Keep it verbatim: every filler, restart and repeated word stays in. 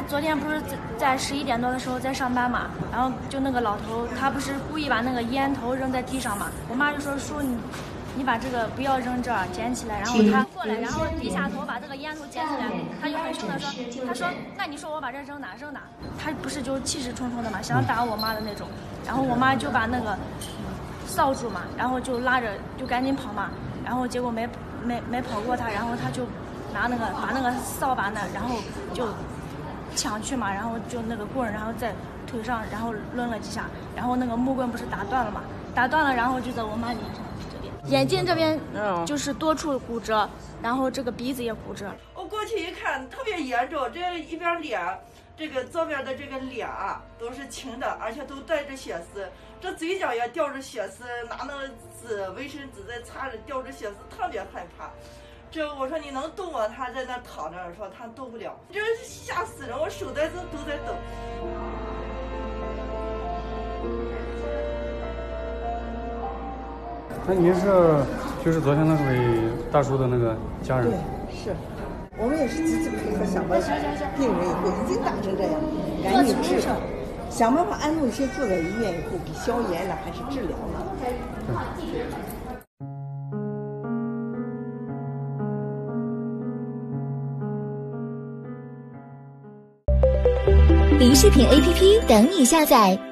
昨天不是在十一点多的时候在上班嘛，然后就那个老头他不是故意把那个烟头扔在地上嘛，我妈就说叔你你把这个不要扔这儿，捡起来。然后他过来，然后低下头把这个烟头捡起来，他就很凶的说，他说那你说我把这扔哪扔哪？他不是就气势冲冲的嘛，想打我妈的那种。然后我妈就把那个扫帚嘛，然后就拉着就赶紧跑嘛，然后结果没没没跑过他，然后他就拿那个把那个扫把呢，然后就抢去嘛，然后就那个棍，然后在腿上然后抡了几下，然后那个木棍不是打断了嘛，打断了，然后就在我妈脸上这边，眼睛这边就是多处骨折，然后这个鼻子也骨折。 我过去一看特别严重，这一边脸，这个左边的这个脸啊都是青的，而且都带着血丝，这嘴角也掉着血丝，拿那个纸卫生纸在擦着，掉着血丝，特别害怕。这我说你能动吗？他在那躺着，说他动不了，这吓死人，我手在这都在抖。 那你是就是昨天那位大叔的那个家人？ 对，是，我们也是积极配合想办法，病人以后已经打成这样，赶紧治，想办法安顿些住在医院以后，比消炎了还是治疗了。 对。 梨视频 A P P 等你下载。